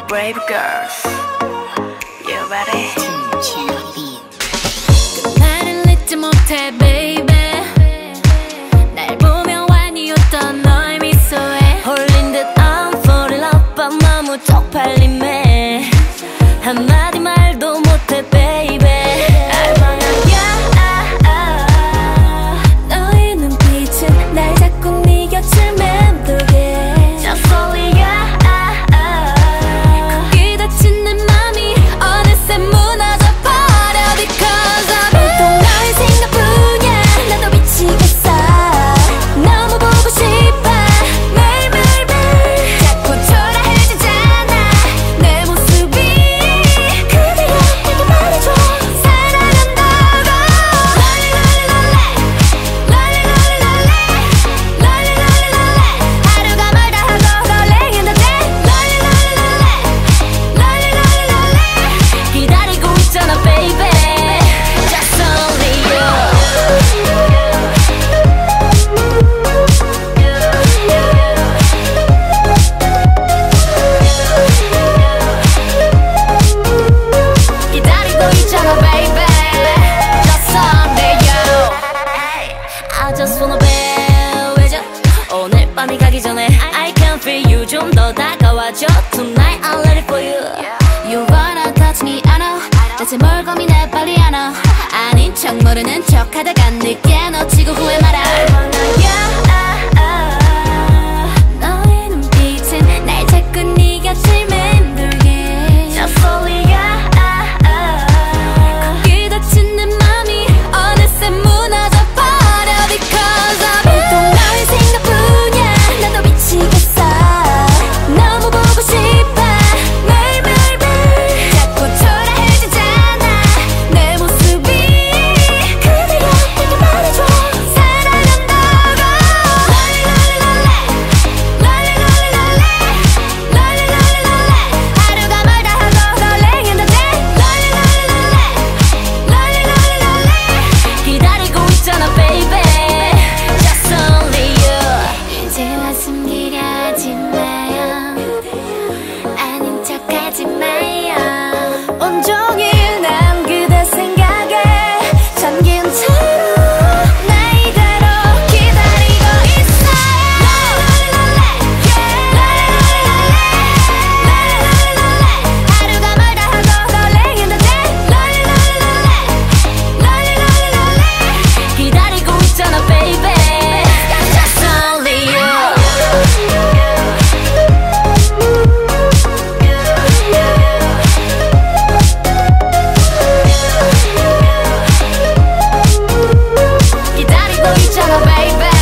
brave girls. You ready? 나를 잊지 못해 baby. 날 보며 완이 웃던 너의 미소에 홀린 듯 I'm fall in love but 너무 쪽팔림에 한마디 말도 못해 baby. 너의 눈빛은 날 자꾸 네 곁을 맴돌게 Just only you. 거기 닫힌 내 맘이 어느새 무너져 버려 Because of you. 또 너의 생각뿐이야. 나도 미치겠어. 너무 보고 싶어 매일매일매일. 자꾸 초라해지잖아 내 모습이. 그대여 내게 말해줘 사랑한다고. 하루가 멀다 하고 rolling in the day. 기다리고 있잖아 baby. Just only you. 기다리고 있잖아 baby. Just only you. I just wanna be with you. 오늘 밤이 가기 전에 I can feel you. 좀 더 다가와줘 Tonight I'm ready for you. You wanna touch me I know. 대체 뭘 고민해 빨리 안아. 아닌 척 모르는 척 하다가 늦게 놓치고 후회 마라. 너의 눈빛은 날 자꾸 네 곁을 맴돌게 Just only you. 거기 닫힌 내 맘이 어느새 무너져 버려 Because of you. 또 너의 생각뿐이야. 나도 미치겠어. 너무 보고 싶어 매일매일매일. 자꾸 초라해지잖아 내 모습이. 그대여 내게 말해줘 사랑한다고. 하루가 멀다 하고 rolling in the day. 기다리고 있잖아 baby. Just only you. 이제와 숨기려 하지 마요. 아닌 척하지 마요. 온종일 난 그대 생각에 잠긴 채로 나 이대로 기다리고 있어요. 하루가 멀다 하고 rolling in the day. 기다리고 있잖아 baby. Just only you. 기다리고 있잖아 baby.